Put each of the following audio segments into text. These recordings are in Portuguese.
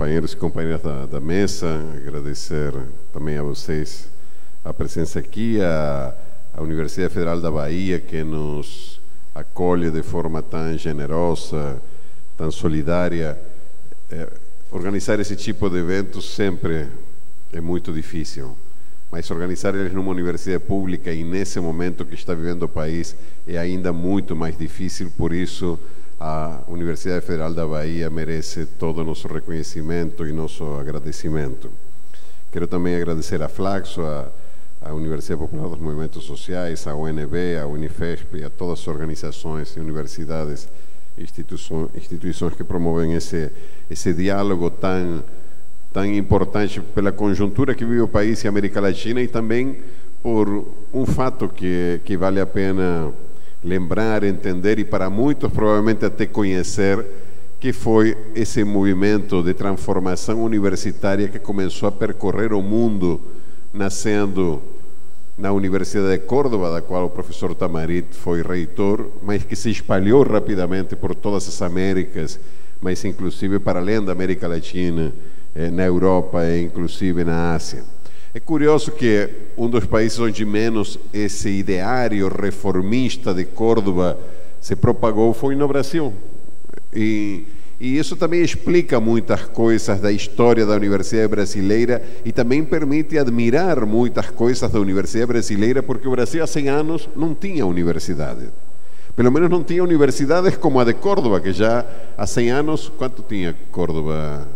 companheiros e companheiras da mesa, agradecer também a vocês a presença aqui, a Universidade Federal da Bahia, que nos acolhe de forma tão generosa, tão solidária. Organizar esse tipo de eventos sempre é muito difícil, mas organizar eles numa universidade pública e nesse momento que está vivendo o país é ainda muito mais difícil. Por isso a Universidade Federal da Bahia merece todo o nosso reconhecimento e nosso agradecimento. Quero também agradecer a Flaxo, a Universidade Popular dos Movimentos Sociais, a UNB, a Unifesp, a todas as organizações, universidades, instituições que promovem esse diálogo tão importante pela conjuntura que vive o país e a América Latina, e também por um fato que vale a pena lembrar, entender e para muitos provavelmente até conhecer, que foi esse movimento de transformação universitária que começou a percorrer o mundo, nascendo na Universidade de Córdoba, da qual o professor Tamarit foi reitor, mas que se espalhou rapidamente por todas as Américas, mas inclusive para além da América Latina, na Europa e inclusive na Ásia. É curioso que um dos países onde menos esse ideário reformista de Córdoba se propagou foi no Brasil. E isso também explica muitas coisas da história da Universidade Brasileira e também permite admirar muitas coisas da Universidade Brasileira, porque o Brasil há 100 anos não tinha universidade. Pelo menos não tinha universidades como a de Córdoba, que já há 100 anos... Quanto tinha Córdoba?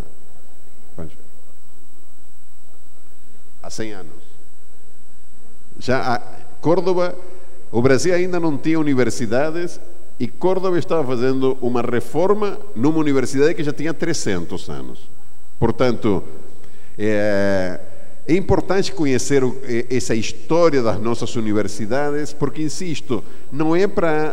Há 100 anos. Já a Córdoba, o Brasil ainda não tinha universidades e Córdoba estava fazendo uma reforma numa universidade que já tinha 300 anos. Portanto, é importante conhecer essa história das nossas universidades, porque, insisto, não é para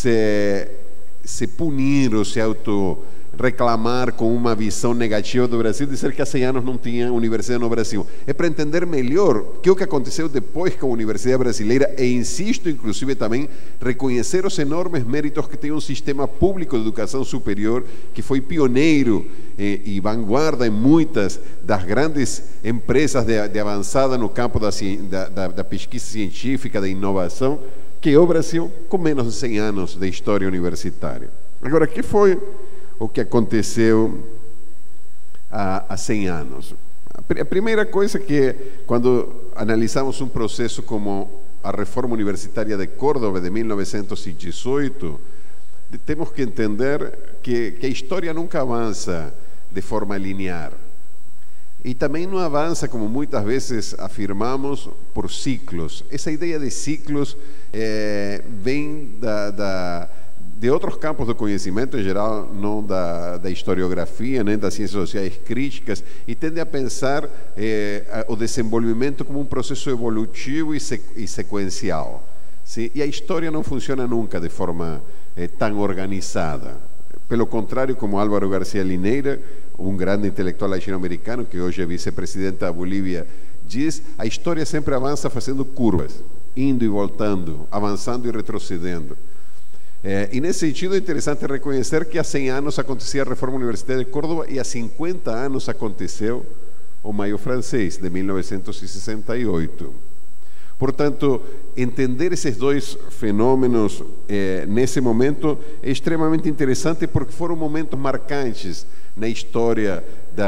se punir ou se reclamar com uma visão negativa do Brasil, dizer que há 100 anos não tinha universidade no Brasil. É para entender melhor o que aconteceu depois com a Universidade Brasileira e, insisto, inclusive também reconhecer os enormes méritos que tem um sistema público de educação superior que foi pioneiro e vanguarda em muitas das grandes empresas de avançada no campo da pesquisa científica, da inovação, que é o Brasil com menos de 100 anos de história universitária. Agora, o que foi o que aconteceu há 100 anos? A primeira coisa que, quando analisamos um processo como a Reforma Universitária de Córdoba de 1918, temos que entender que a história nunca avança de forma linear. E também não avança, como muitas vezes afirmamos, por ciclos. Essa ideia de ciclos vem de outros campos do conhecimento, em geral, não da historiografia, nem das ciências sociais críticas, e tende a pensar o desenvolvimento como um processo evolutivo e sequencial. Sim? E a história não funciona nunca de forma tão organizada. Pelo contrário, como Álvaro García Linera, um grande intelectual latino-americano, que hoje é vice-presidente da Bolívia, diz: a história sempre avança fazendo curvas, indo e voltando, avançando e retrocedendo. E nesse sentido é interessante reconhecer que há 100 anos acontecia a Reforma Universitária de Córdoba e há 50 anos aconteceu o Maio Francês, de 1968. Portanto, entender esses dois fenômenos nesse momento é extremamente interessante, porque foram momentos marcantes na história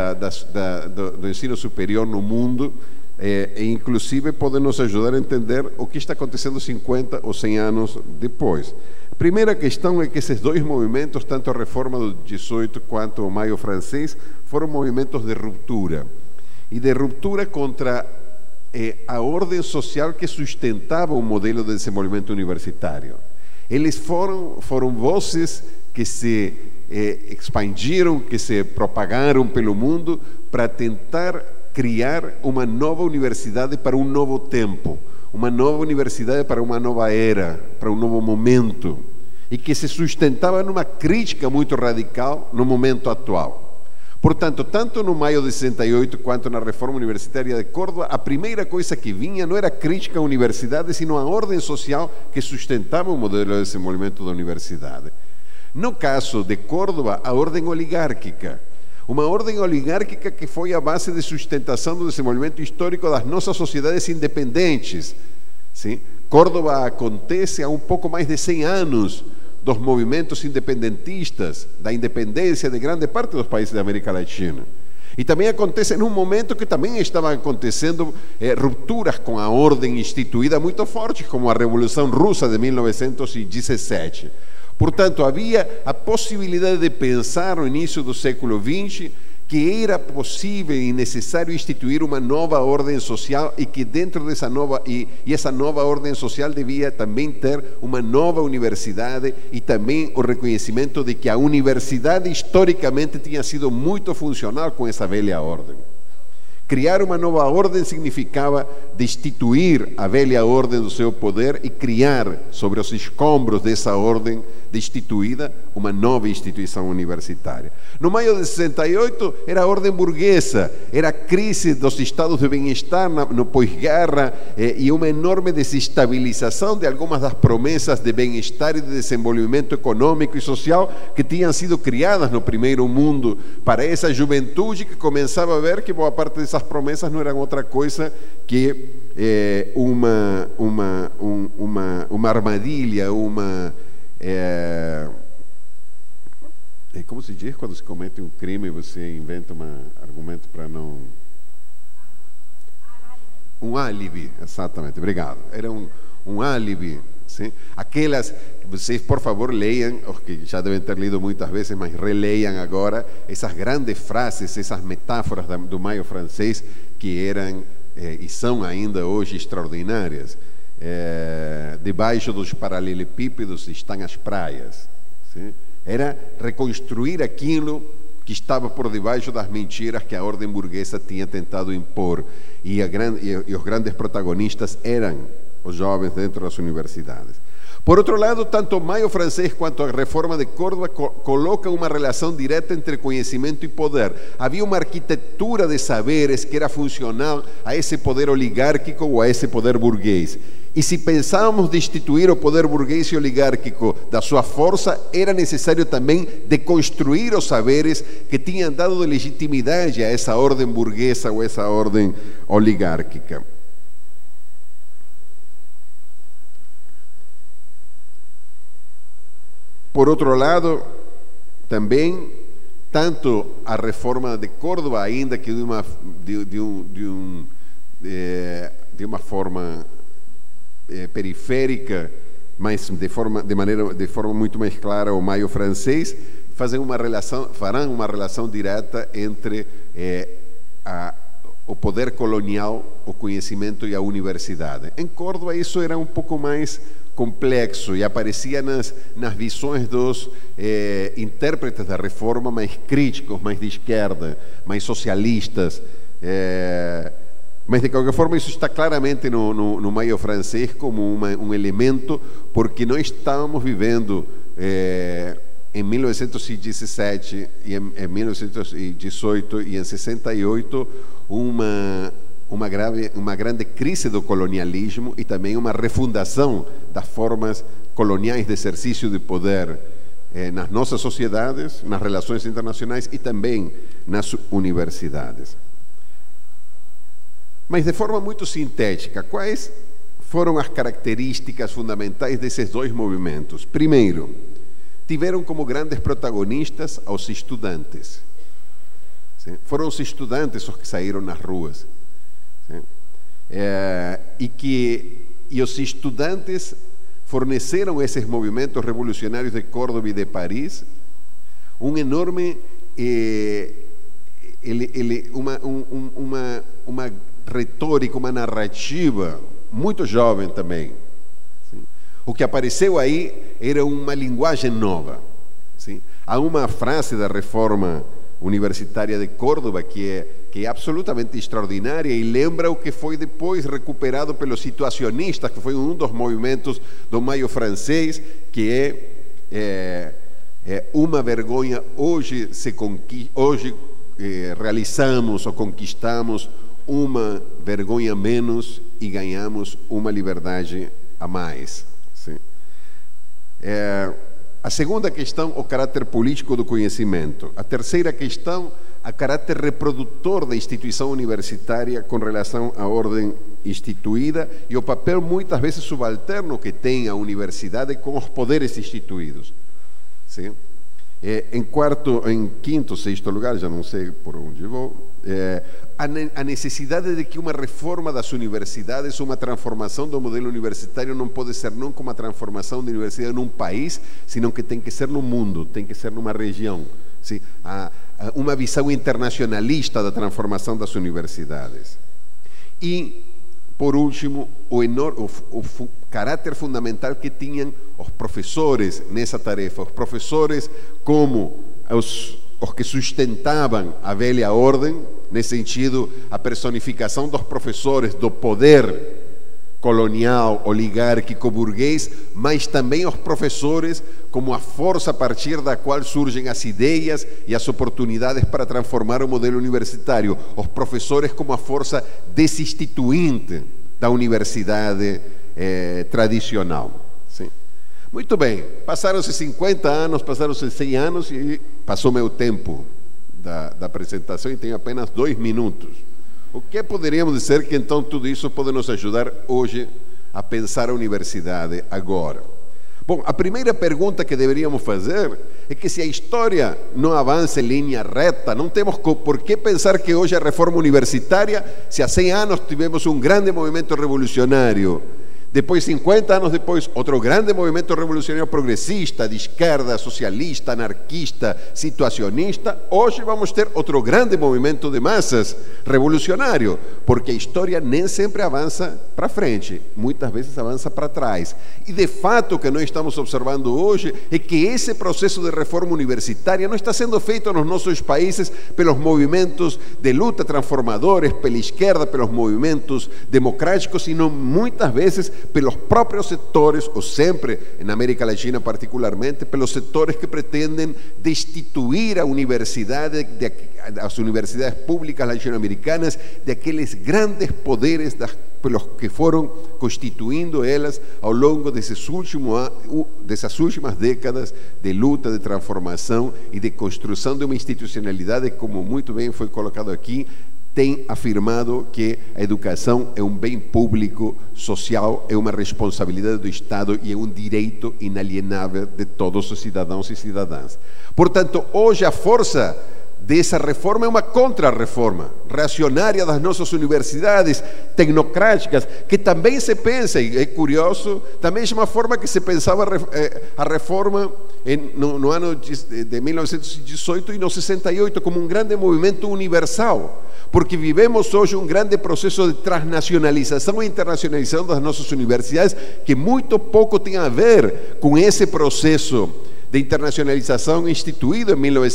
do ensino superior no mundo, e inclusive podem nos ajudar a entender o que está acontecendo 50 ou 100 anos depois. A primeira questão é que esses dois movimentos, tanto a Reforma do 18 quanto o Maio Francês, foram movimentos de ruptura, e de ruptura contra a ordem social que sustentava o modelo de desenvolvimento universitário. Eles foram vozes que se expandiram, que se propagaram pelo mundo para tentar criar uma nova universidade para um novo tempo, uma nova universidade para uma nova era, para um novo momento, e que se sustentava numa crítica muito radical no momento atual. Portanto, tanto no Maio de 68 quanto na Reforma Universitária de Córdoba, a primeira coisa que vinha não era crítica à universidade, sino a ordem social que sustentava o modelo de desenvolvimento da universidade. No caso de Córdoba, a ordem oligárquica. Uma ordem oligárquica que foi a base de sustentação do desenvolvimento histórico das nossas sociedades independentes. Sim? Córdoba acontece há um pouco mais de 100 anos dos movimentos independentistas, da independência de grande parte dos países da América Latina. E também acontece num momento que também estavam acontecendo rupturas com a ordem instituída muito fortes, como a Revolução Russa de 1917. Portanto, havia a possibilidade de pensar no início do século XX que era possível e necessário instituir uma nova ordem social e que dentro dessa nova essa nova ordem social devia também ter uma nova universidade e também o reconhecimento de que a universidade historicamente tinha sido muito funcional com essa velha ordem. Criar uma nova ordem significava destituir a velha ordem do seu poder e criar sobre os escombros dessa ordem destituída uma nova instituição universitária. No maio de 68 era a ordem burguesa, era a crise dos estados de bem-estar no pós-guerra e uma enorme desestabilização de algumas das promessas de bem-estar e de desenvolvimento econômico e social que tinham sido criadas no primeiro mundo para essa juventude que começava a ver que boa parte dessas promessas não eram outra coisa que uma armadilha, como se diz quando se comete um crime e você inventa um argumento para não... Um álibi, exatamente, obrigado. Era um álibi, sim? Aquelas, vocês por favor leiam, os que já devem ter lido muitas vezes, mas releiam agora essas grandes frases, essas metáforas do Maio francês que eram e são ainda hoje extraordinárias. Debaixo dos paralelepípedos estão as praias. Sim? Era reconstruir aquilo que estava por debaixo das mentiras que a ordem burguesa tinha tentado impor. E os grandes protagonistas eram os jovens dentro das universidades. Por outro lado, tanto o Maio francês quanto a reforma de Córdoba colocam uma relação direta entre conhecimento e poder. Havia uma arquitetura de saberes que era funcional a esse poder oligárquico ou a esse poder burguês. E se pensávamos destituir o poder burguês e oligárquico da sua força, era necessário também deconstruir os saberes que tinham dado legitimidade a essa ordem burguesa ou essa ordem oligárquica. Por outro lado, também, tanto a reforma de Córdoba, ainda que de uma forma periférica, mas de forma muito mais clara, o Maio francês, farão uma relação direta entre o poder colonial, o conhecimento e a universidade. Em Córdoba isso era um pouco mais complexo e aparecia nas visões dos intérpretes da reforma mais críticos, mais de esquerda, mais socialistas. Mas de qualquer forma isso está claramente no Maio francês como um elemento, porque nós estávamos vivendo em 1917 e em 1918 e em 68 uma grande crise do colonialismo e também uma refundação das formas coloniais de exercício de poder nas nossas sociedades, nas relações internacionais e também nas universidades. Mas de forma muito sintética, quais foram as características fundamentais desses dois movimentos? Primeiro, tiveram como grandes protagonistas aos estudantes. Sim? Foram os estudantes os que saíram nas ruas. Sim? E os estudantes forneceram a esses movimentos revolucionários de Córdoba e de Paris um enorme uma retórica, uma narrativa muito jovem também. Sim? O que apareceu aí era uma linguagem nova. Sim? Há uma frase da reforma universitária de Córdoba que é absolutamente extraordinária e lembra o que foi depois recuperado pelos situacionistas, que foi um dos movimentos do Maio francês, que é uma vergonha, hoje realizamos ou conquistamos uma vergonha menos e ganhamos uma liberdade a mais. Sim. A segunda questão, o caráter político do conhecimento. A terceira questão, a caráter reprodutor da instituição universitária com relação à ordem instituída e o papel muitas vezes subalterno que tem a universidade com os poderes instituídos. Sim? Em quinto, sexto lugar, já não sei por onde vou, a necessidade de que uma reforma das universidades, uma transformação do modelo universitário não pode ser não como uma transformação da universidade num país, senão que tem que ser no mundo, tem que ser numa região. Sim? Uma visão internacionalista da transformação das universidades. E, por último, o caráter fundamental que tinham os professores nessa tarefa. Os professores como os que sustentavam a velha ordem, nesse sentido, a personificação dos professores, do poder colonial, oligárquico, burguês, mas também os professores como a força a partir da qual surgem as ideias e as oportunidades para transformar o modelo universitário. Os professores como a força desinstituinte da universidade tradicional. Sim. Muito bem, passaram-se 50 anos, passaram-se 100 anos e passou meu tempo da apresentação e tenho apenas 2 minutos. O que poderíamos dizer que então tudo isso pode nos ajudar hoje a pensar a universidade agora? Bom, a primeira pergunta que deveríamos fazer é que se a história não avança em linha reta, não temos por que pensar que hoje a reforma universitária, se há 100 anos tivemos um grande movimento revolucionário, depois, 50 anos depois, outro grande movimento revolucionário progressista, de esquerda, socialista, anarquista, situacionista. Hoje vamos ter outro grande movimento de massas revolucionário, porque a história nem sempre avança para frente, muitas vezes avança para trás. E de fato o que nós estamos observando hoje é que esse processo de reforma universitária não está sendo feito nos nossos países pelos movimentos de luta transformadores, pela esquerda, pelos movimentos democráticos, sino muitas vezes pelos próprios setores, ou sempre, na América Latina particularmente, pelos setores que pretendem destituir a universidade, as universidades públicas latino-americanas, daqueles grandes poderes pelos que foram constituindo elas ao longo dessas últimas décadas de luta, de transformação e de construção de uma institucionalidade, como muito bem foi colocado aqui, tem afirmado que a educação é um bem público, social, é uma responsabilidade do Estado e é um direito inalienável de todos os cidadãos e cidadãs. Portanto, hoje a força dessa reforma é uma contra-reforma reacionária das nossas universidades tecnocráticas, que também se pensa, e é curioso, também é uma forma que se pensava a reforma no ano de 1918 e no 68 como um grande movimento universal, porque vivemos hoje um grande processo de transnacionalização e internacionalização das nossas universidades que muito pouco tem a ver com esse processo de internacionalização instituído em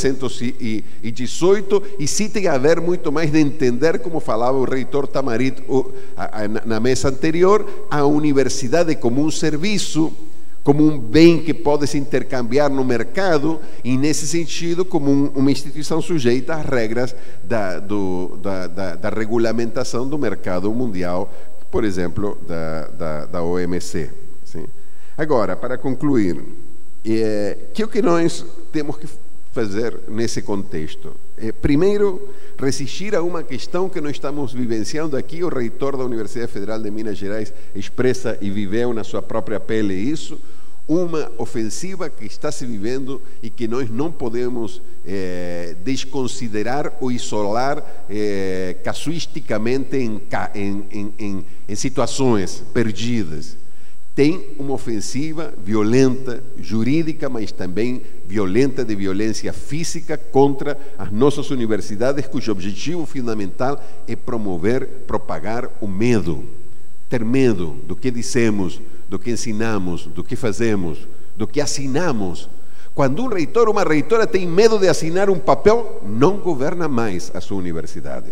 1918 e sim tem a ver muito mais de entender, como falava o reitor Tamarit na mesa anterior, a universidade como um serviço, como um bem que pode se intercambiar no mercado e, nesse sentido, como uma instituição sujeita às regras da regulamentação do mercado mundial, por exemplo, da OMC. Sim? Agora, para concluir, que é o que nós temos que fazer nesse contexto? Primeiro, resistir a uma questão que nós estamos vivenciando aqui. O reitor da Universidade Federal de Minas Gerais expressa e viveu na sua própria pele isso, uma ofensiva que está se vivendo e que nós não podemos desconsiderar ou isolar casuisticamente em situações perdidas. Tem uma ofensiva violenta, jurídica, mas também violenta, de violência física contra as nossas universidades, cujo objetivo fundamental é promover, propagar o medo. Ter medo do que dissemos, do que ensinamos, do que fazemos, do que assinamos. Quando um reitor ou uma reitora tem medo de assinar um papel, não governa mais a sua universidade.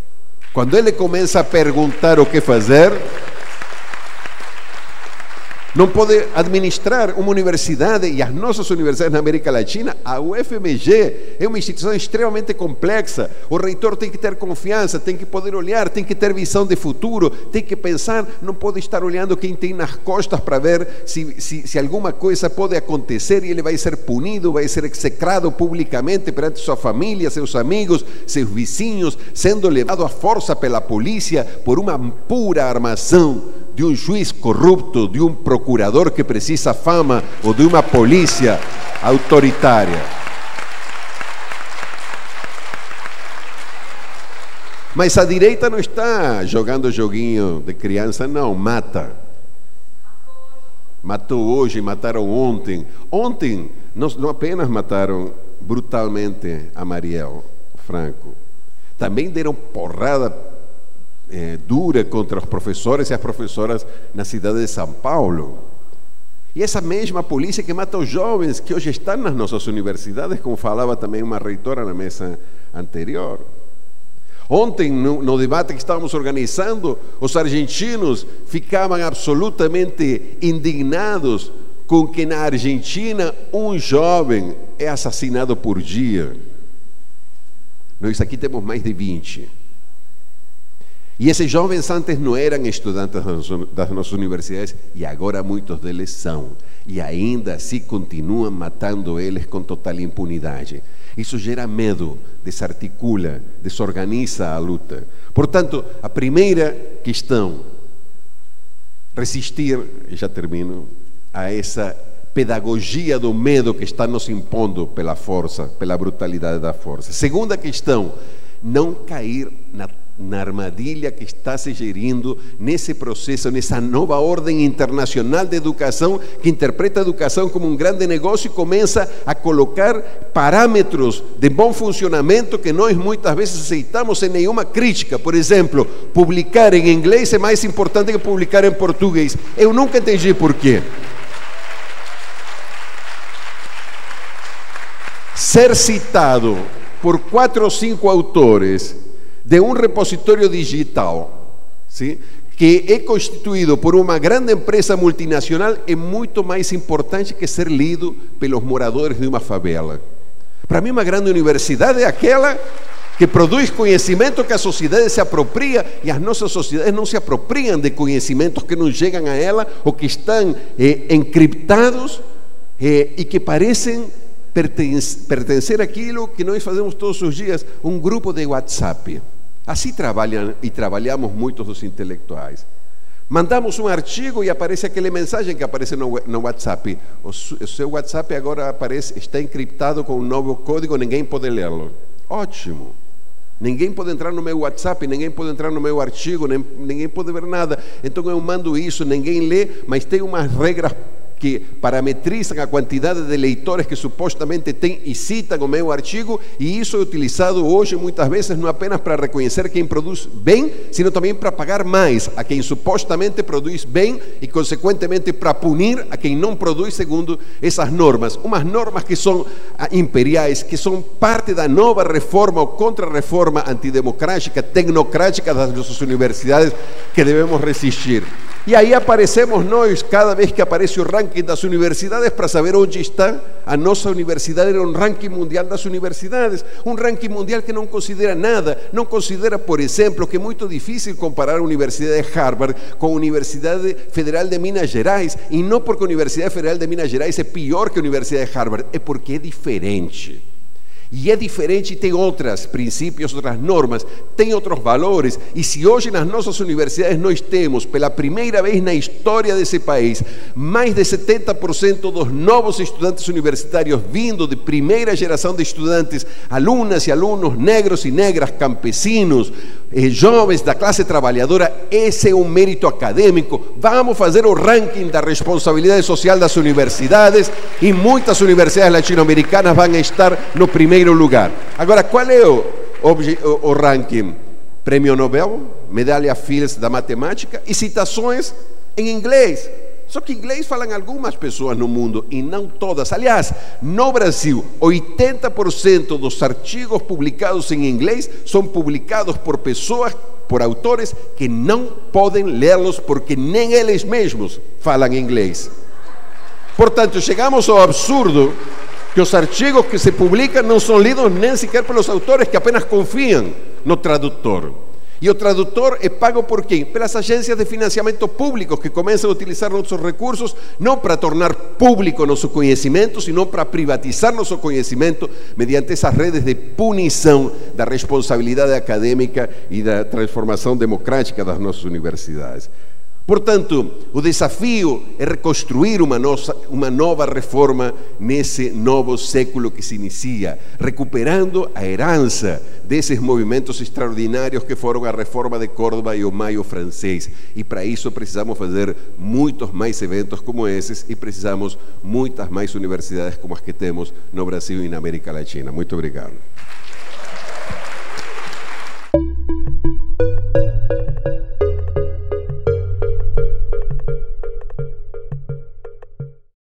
Quando ele começa a perguntar o que fazer, não pode administrar uma universidade, e as nossas universidades na América Latina. A UFMG é uma instituição extremamente complexa. O reitor tem que ter confiança, tem que poder olhar, tem que ter visão de futuro, tem que pensar, não pode estar olhando quem tem nas costas para ver se alguma coisa pode acontecer e ele vai ser punido, vai ser execrado publicamente perante sua família, seus amigos, seus vizinhos, sendo levado à força pela polícia por uma pura armação de um juiz corrupto, de um procurador que precisa fama ou de uma polícia autoritária. Mas a direita não está jogando joguinho de criança, não, mata. Matou hoje, mataram ontem. Ontem não apenas mataram brutalmente a Marielle Franco, também deram porrada dura contra os professores e as professoras na cidade de São Paulo. E essa mesma polícia que mata os jovens que hoje estão nas nossas universidades, como falava também uma reitora na mesa anterior. Ontem, no debate que estávamos organizando, os argentinos ficavam absolutamente indignados com que na Argentina um jovem é assassinado por dia. Nós aqui temos mais de 20. E esses jovens antes não eram estudantes das nossas universidades e agora muitos deles são. E ainda assim continuam matando eles com total impunidade. Isso gera medo, desarticula, desorganiza a luta. Portanto, a primeira questão, resistir, e já termino, a essa pedagogia do medo que está nos impondo pela força, pela brutalidade da força. Segunda questão, não cair na armadilha que está se gerindo nesse processo, nessa nova ordem internacional de educação, que interpreta a educação como um grande negócio e começa a colocar parâmetros de bom funcionamento que nós muitas vezes aceitamos sem nenhuma crítica. Por exemplo, publicar em inglês é mais importante que publicar em português. Eu nunca entendi por quê. Ser citado por 4 ou 5 autores de um repositório digital, ¿sí?, que é constituído por uma grande empresa multinacional, é muito mais importante que ser lido pelos moradores de uma favela. Para mim, uma grande universidade é aquela que produz conhecimento que a sociedade se apropria, e as nossas sociedades não se apropriam de conhecimentos que não chegam a ela ou que estão encriptados e que parecem pertencer àquilo que nós fazemos todos os dias, um grupo de WhatsApp. Assim trabalham e trabalhamos muitos dos intelectuais. Mandamos um artigo e aparece aquela mensagem que aparece no WhatsApp. O seu WhatsApp agora está encriptado com um novo código, ninguém pode lê-lo. Ótimo. Ninguém pode entrar no meu WhatsApp, ninguém pode entrar no meu artigo, ninguém pode ver nada. Então eu mando isso, ninguém lê, mas tem umas regras que parametrizam a quantidade de leitores que supostamente tem e citam o meu artigo, e isso é utilizado hoje muitas vezes não apenas para reconhecer quem produz bem, sino também para pagar mais a quem supostamente produz bem e consequentemente para punir a quem não produz segundo essas normas, umas normas que são imperiais, que são parte da nova reforma ou contra-reforma antidemocrática, tecnocrática das nossas universidades, que devemos resistir. E aí aparecemos nós, cada vez que aparece o ranking das universidades, para saber onde está a nossa universidade no ranking mundial das universidades. Um ranking mundial que não considera nada, não considera, por exemplo, que é muito difícil comparar a Universidade de Harvard com a Universidade Federal de Minas Gerais, e não porque a Universidade Federal de Minas Gerais é pior que a Universidade de Harvard, é porque é diferente. E é diferente, tem outros princípios, outras normas, tem outros valores. E se hoje nas nossas universidades nós temos, pela primeira vez na história desse país, mais de 70% dos novos estudantes universitários vindo de primeira geração de estudantes, alunas e alunos negros e negras, campesinos, jovens da classe trabalhadora, esse é um mérito acadêmico. Vamos fazer o ranking da responsabilidade social das universidades, e muitas universidades latino-americanas vão estar no primeiro lugar. Agora, qual é o ranking? Prêmio Nobel, medalha Fields da matemática e citações em inglês. Só que inglês falam algumas pessoas no mundo e não todas. Aliás, no Brasil, 80% dos artigos publicados em inglês são publicados por pessoas por autores que não podem lê-los porque nem eles mesmos falam inglês. Portanto, chegamos ao absurdo que os artigos que se publicam não são lidos nem sequer pelos autores, que apenas confiam no tradutor. E o tradutor é pago por quem? Pelas agências de financiamento públicos que começam a utilizar nossos recursos não para tornar público nosso conhecimento, sino para privatizar nosso conhecimento mediante essas redes de punição da responsabilidade acadêmica e da transformação democrática das nossas universidades. Portanto, o desafio é reconstruir uma nova reforma nesse novo século que se inicia, recuperando a herança desses movimentos extraordinários que foram a Reforma de Córdoba e o Maio Francês. E para isso precisamos fazer muitos mais eventos como esses e precisamos muitas mais universidades como as que temos no Brasil e na América Latina. Muito obrigado.